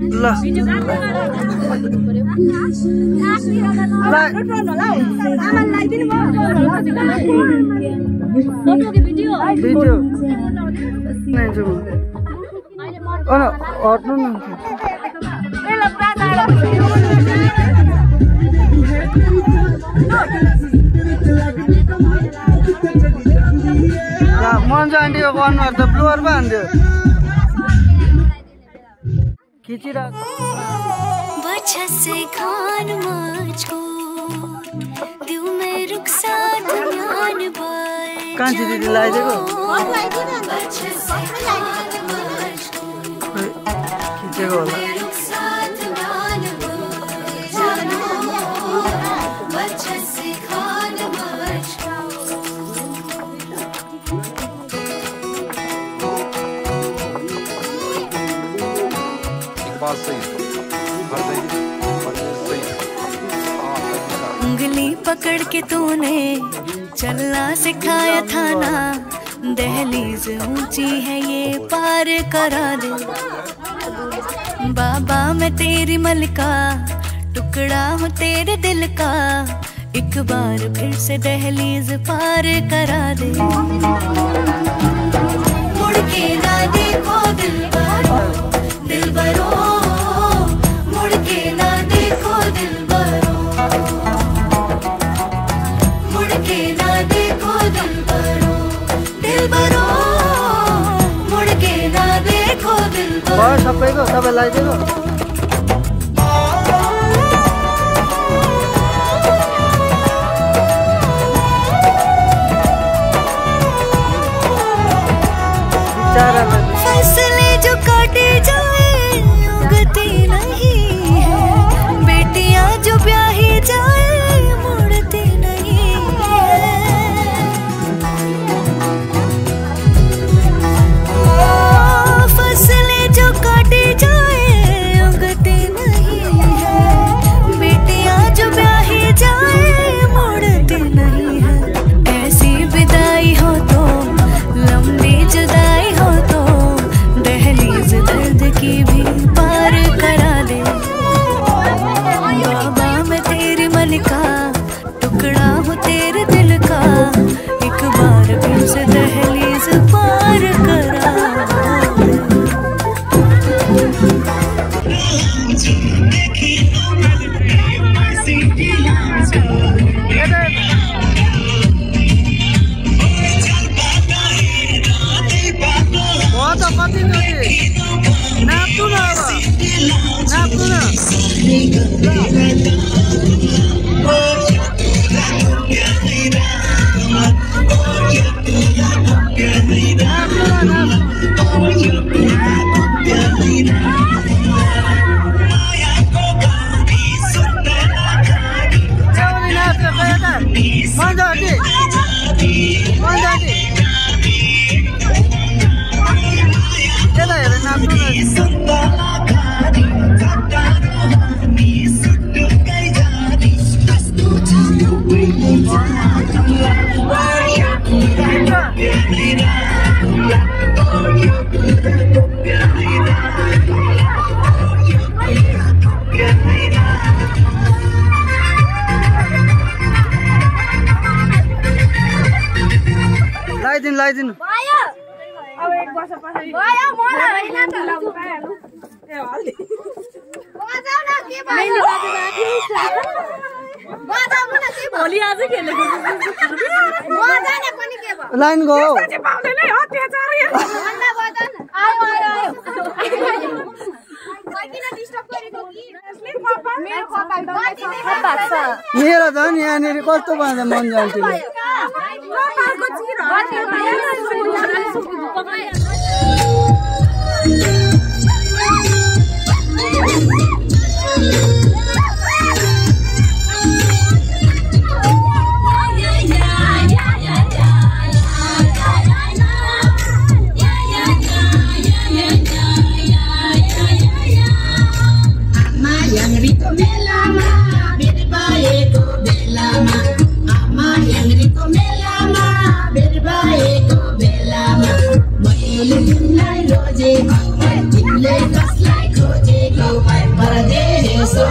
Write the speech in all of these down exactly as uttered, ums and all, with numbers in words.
ल भिडियो हट्नु न मन्जु आन्टीको अनुहार त ब्लर पो हान्थ्यो खिचिरहेको कान्छी दिदी लगाइदिएको खिचेको होला उंगली पकड़ के तूने चलना सिखाया था ना, दहलीज ऊंची है ये पार करा दे। बाबा मैं तेरी मलका, टुकड़ा हूँ तेरे दिल का, एक बार फिर से दहलीज पार करा दे। मुड़ के ना देखो दिलबरो, दिलबरो मुड़ के ना देखो दिलबरो, मुड़ के ना देखो दिलबरो, दिलबरो मुड़ के ना देखो दिलबरो। बस सबैको सबैलाई दिएको फैसले जो काटे जाए उगती नहीं है, बेटियां जो ब्याही जाए मुड़ती नहीं है। ओ, फैसले जो काटे जाए उगती नहीं है, बेटियां जो ब्याही जाए मुड़ती नहीं है। ऐसी विदाई हो तो लंबी जुदाई हो तो दहलीज दर्द की भी पार करा दे। बाबा मैं तेरी मलिका, टुकड़ा हूँ तेरे दिल का, एक बार फिर से दहलीज पार करा दे। नाप्नु न अब नाप्नु न लाइदिनु लाइदिनु अब एक वर्ष पछि भयो मलाई हैन त लाउनु पाएनु ए हल्दी बजाउ न के भयो बजाउ न के भोलि आज खेलेको बजाउने पनि के भयो लाइन गयो त्यसपछि पाउँदैन है अत्याचार भन्दा बजाउ न आयो आयो आयो किन डिस्टर्ब गरेको कि मेरो कपाल मेरो कपाल त भाग्छ मेरो त नि यहाँनेरि कस्तो भन्छ मन जान्थ्यो कपालको चिर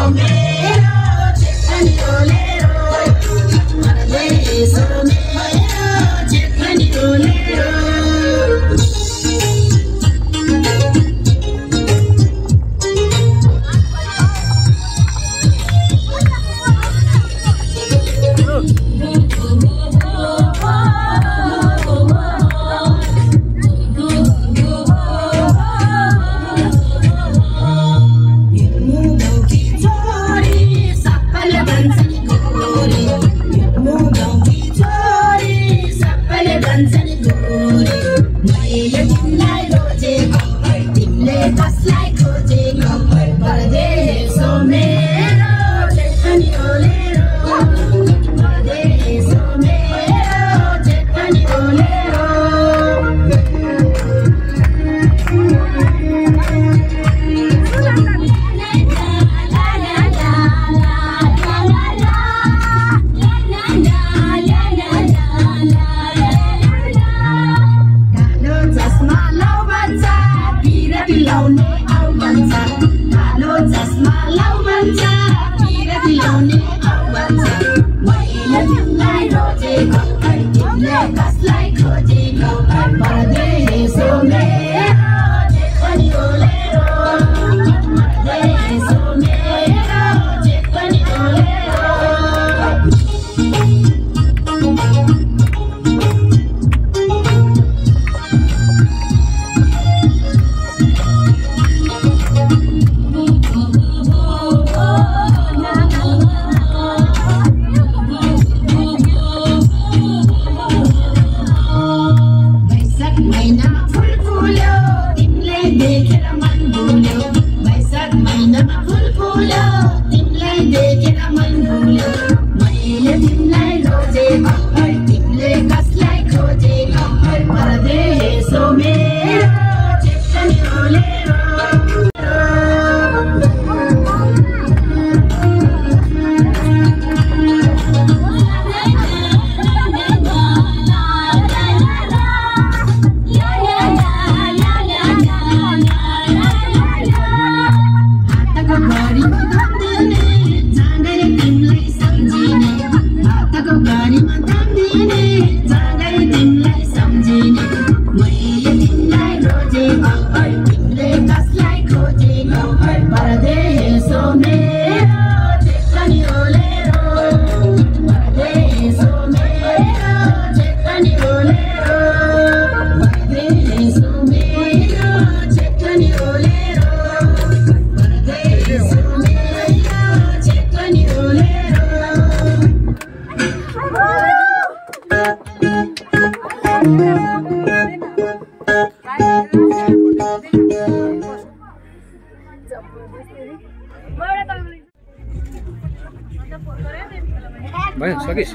भयो सकिस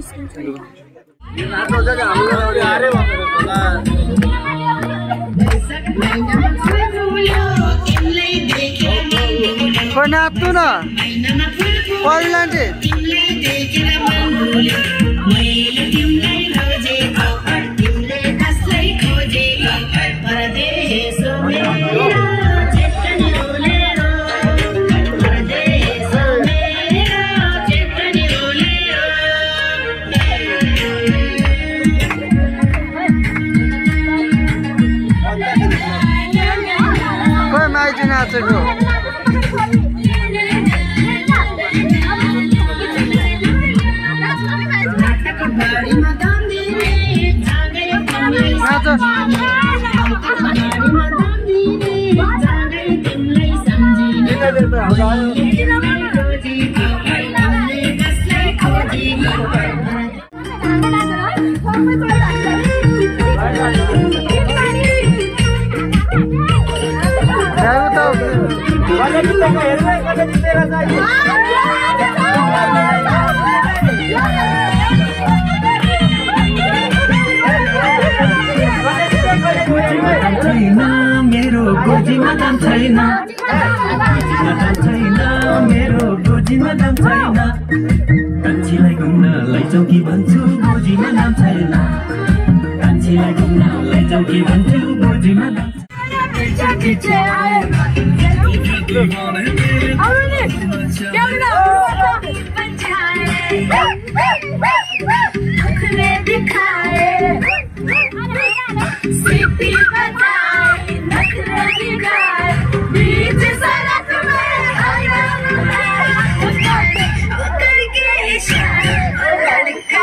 कोही नाप्नु न पहिलान्टे नाचेको मेरो गोजीमा दाम छैन मेरो गोजीमा दाम छैन कान्छीलाई घुम्न लैजाऊ कि भन्छु गोजीमा दाम छैन कान्छीलाई घुम्न लैजाऊ कि भन्छु गोजीमा दाम छैन कौन है मेरे क्या नखरे दिखाए सीटी बजाए नखरे दिखाए बीच सड़क में आराम करके इशारा लड़का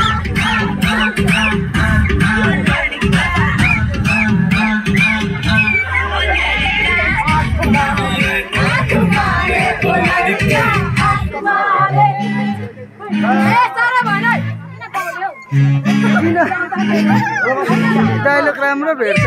डायलॉग राम्रो भेट्छ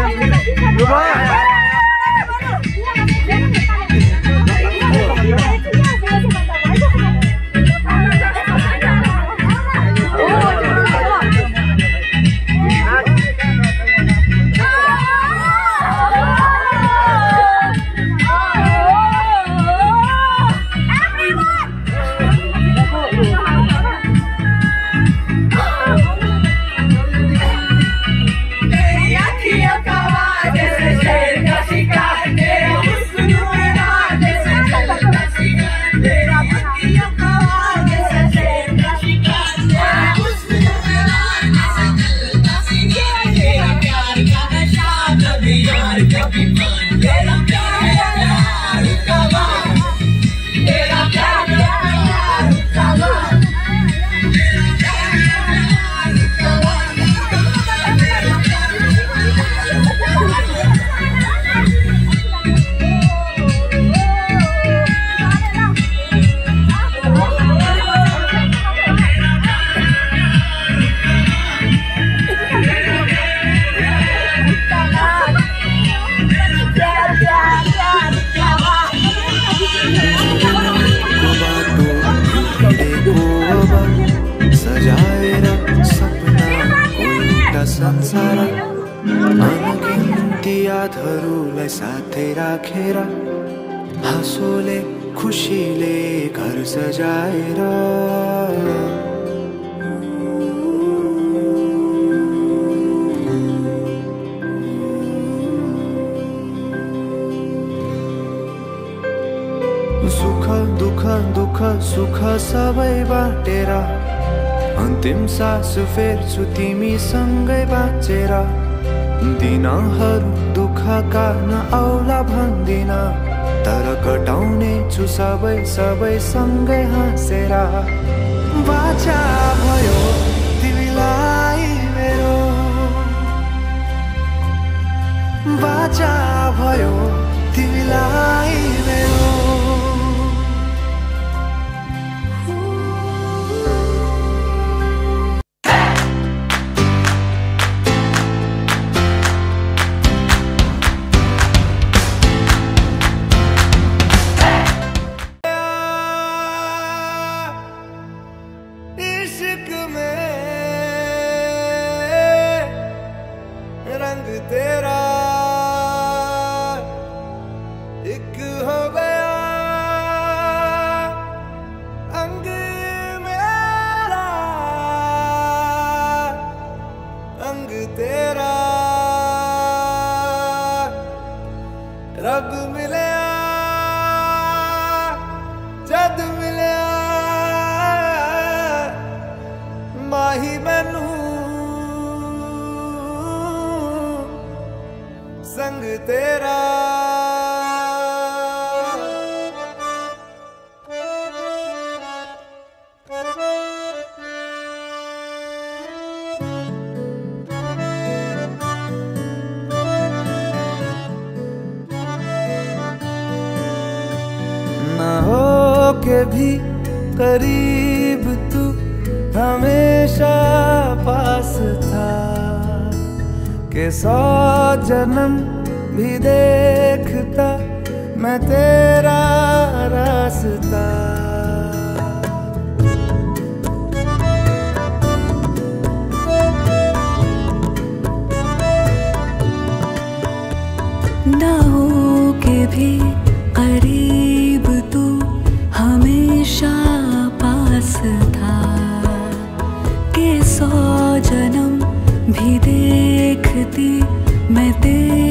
यादहरूलाई साथै राखेर हाँसोले खुसीले घर सजाएर सुख दुख दुख सुख सबै बाटेर अन्तिम सास फेर्छु तिमीसँगै बाँचेर दिनहरू दुःखका नआउला भन्दिन तर कटाउने छु सबै सबै सँगै हाँसेर बाचा भयो तिमीलाई मेरो बाचा भयो तिमीलाई मेरो रब मिलिया जद मिलिया माही मैनू संग तेरा के भी करीब तू हमेशा पास था के सौ जन्म भी देखता मैं तेरा रास्ता ना हो के भी करीब तू हमेशा पास था के सौ जन्म भी देखती मैं तेरे